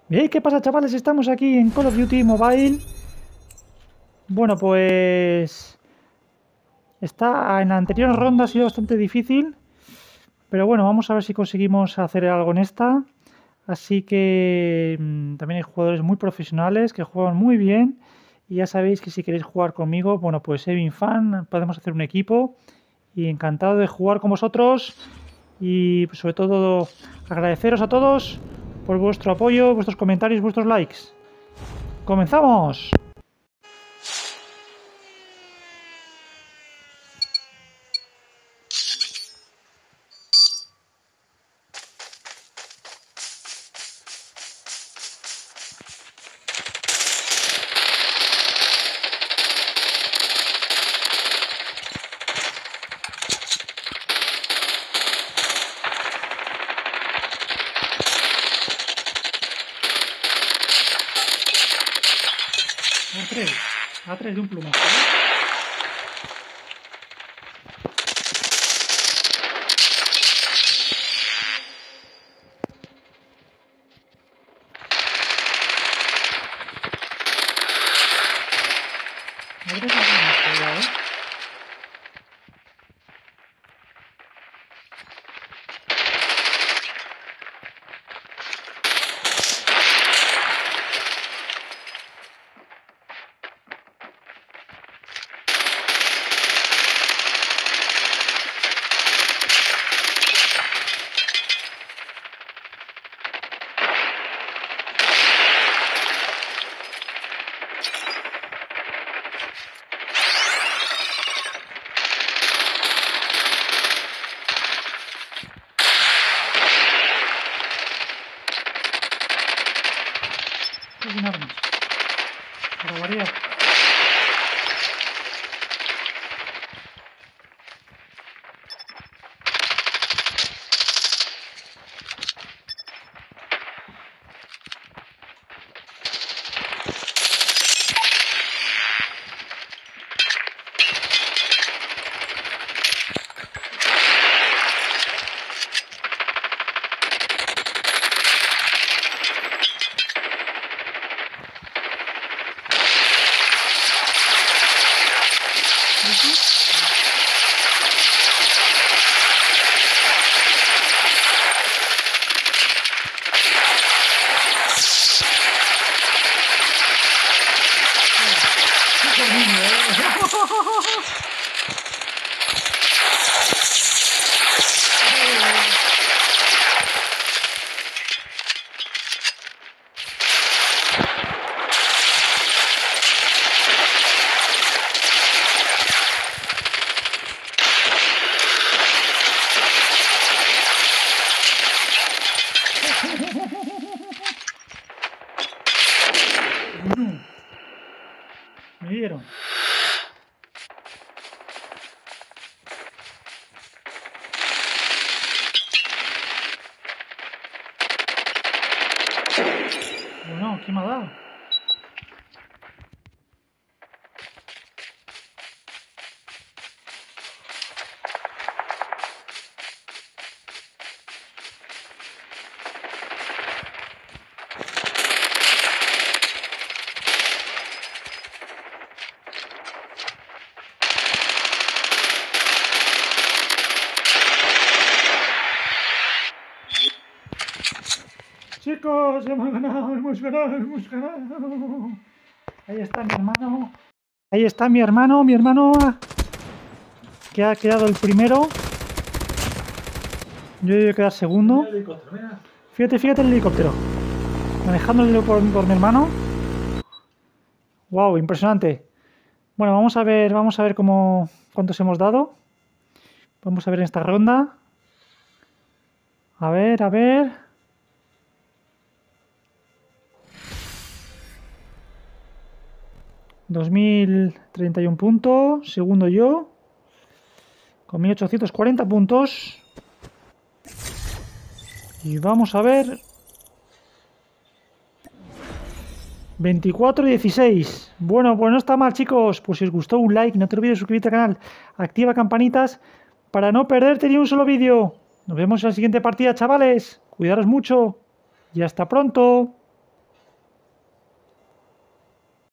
Bien, ¿qué pasa, chavales? Estamos aquí en Call of Duty Mobile. Bueno, pues en la anterior ronda ha sido bastante difícil, pero bueno, vamos a ver si conseguimos hacer algo en esta. Así que también hay jugadores muy profesionales que juegan muy bien. Y ya sabéis que si queréis jugar conmigo, bueno, pues Evin Fan, podemos hacer un equipo. Y encantado de jugar con vosotros. Y pues, sobre todo agradeceros a todos por vuestro apoyo, vuestros comentarios, vuestros likes. ¡Comenzamos! A3 de un plumazo. A3 de un plumazo, cuidado, ¿eh? Es un arma. Para variar. Me dieron. Bueno, ¿qué me ha dado? Chicos, hemos ganado, hemos ganado, hemos ganado. Ahí está mi hermano. Ahí está mi hermano que ha quedado el primero. Yo voy a quedar segundo. Fíjate el helicóptero. Manejándolo por mi hermano. Wow, impresionante. Bueno, vamos a ver cuántos hemos dado. Vamos a ver en esta ronda. A ver. 2031 puntos. Segundo yo. Con 1840 puntos. Y vamos a ver. 24-16. Bueno, pues no está mal, chicos. Pues si os gustó, un like. No te olvides de suscribirte al canal. Activa campanitas para no perderte ni un solo vídeo. Nos vemos en la siguiente partida, chavales. Cuidaros mucho. Y hasta pronto.